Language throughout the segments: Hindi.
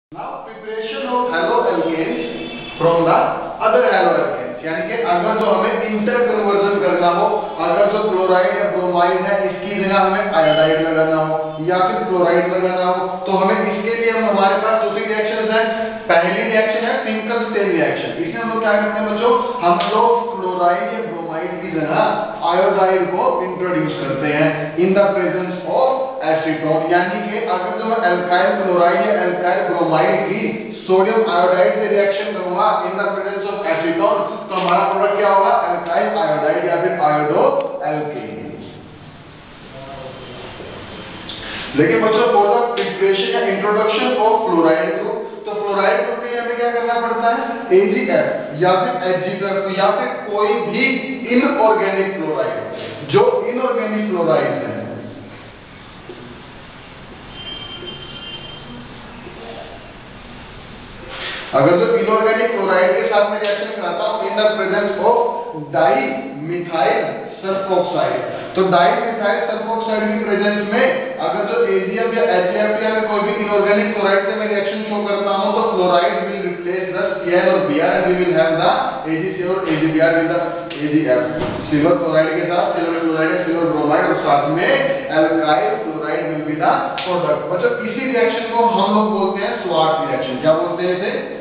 Now preparation of haloalkanes from the other haloalkanes, यानी कि अगर जो हमें इंटर कन्वर्जन करना हो, अगर जो क्लोराइड या ब्रोमाइड है इसकी जगह हमें आयोडाइड लगाना हो या फिर क्लोराइड लगाना हो, तो हमें इसके लिए हमारे पास दूसरी रिएक्शन है। पहली रिएक्शन है फिंकल-स्टेन रिएक्शन। इसमें हम लोग क्या करते हैं बच्चों, हम लोग क्लोराइड या ब्रोमाइड की जगह आयोडाइड को इंट्रोड्यूस करते हैं in the presence of acetone, यानी कि अगर जो मैं अल्काइल क्लोराइड या अल्काइल ब्रोमाइड की सोडियम आयोडाइड से रिएक्शन करूंगा in the presence of acetone, तो हमारा प्रोडक्ट क्या होगा, अल्काइल आयोडाइड या फिर आयोडो एल्केन। लेकिन बच्चों फॉर द प्रिपरेशन या इंट्रोडक्शन ऑफ क्लोराइड ग्रुप, तो क्लोराइड ग्रुप के लिए हमें क्या करना पड़ता है, AgF या फिर HgF या फिर कोई भी इनऑर्गेनिक क्लोराइड, जो इनऑर्गेनिक क्लोराइड है। अगर जो इनऑर्गेनिक क्लोराइड के साथ में रिएक्शन कराता हूं in the presence of dimethyl sulfoxide, तो डाइमिथाइल सल्फोक्साइड की प्रेजेंस में अगर जो AgF या HgF या कोई भी इनऑर्गेनिक क्लोराइड से मैं रिएक्शन शो करता हूं, तो chloride will replace the Cl और Br and we will have the AgCl और AgBr with the AgF। Silver chloride के साथ सिल्वर क्लोराइड या सिल्वर ब्रोमाइड और साथ में alkyl chloride will be the product. मतलब इसी रिएक्शन को हम लोग बोलते हैं स्वार्ट्ज रिएक्शन। क्या बोलते हैं इसे?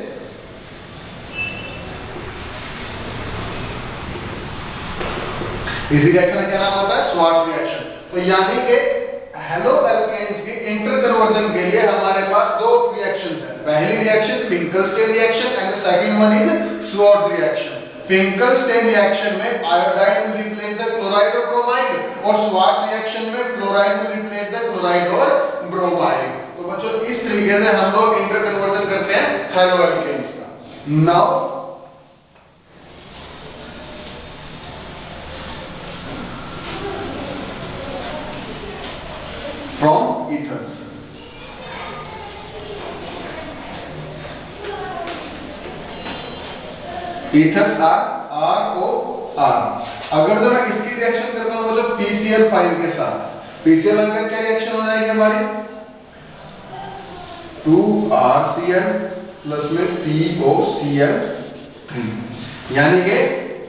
इसी रिएक्शन का क्या नाम होता है, स्वार्ट्ज रिएक्शन। तो यानी कि हैलोअल्केन्स के इंटर कन्वर्जन के लिए हमारे पास दो रिएक्शंस हैं। पहली reaction Finkelstein reaction and the second one is Swarts reaction. Finkelstein reaction में iodide will replace the chloride और ब्रोमाइड, और स्वार्ट्ज रिएक्शन में chloride will replace the chloride और ब्रोमाइड। तो बच्चों इस तरीके से हम लोग इंटर कन्वर्जन करते हैं हैलोअल्केन्स का। Now from ethers, ethers are ROR। अगर जो मैं इसकी रिएक्शन करता हूं मतलब PCl5 के साथ, PCl का क्या रिएक्शन हो जाएगी हमारी, 2RCl प्लस में POCl3, यानी कि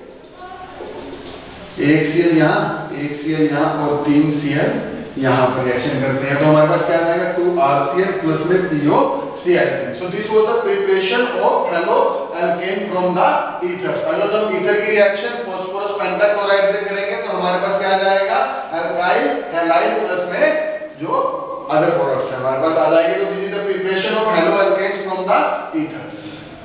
एक Cl यहां, एक Cl यहां और 3 Cl यहां पर रिएक्शन करते हैं, तो हमारे पास क्या आएगा, 2RCl प्लस में POCl3। So this was the preparation of haloalkane from the ether. अगर हम ईथर की रिएक्शन फास्फोरस पेंटाक्लोराइड से करेंगे तो हमारे पास क्या आ जाएगा, अल्काइल हैलाइड प्लस में जो अदर प्रोडक्ट्स है हमारे पास आ जाएंगे। तो this is the preparation of haloalkane from the ether.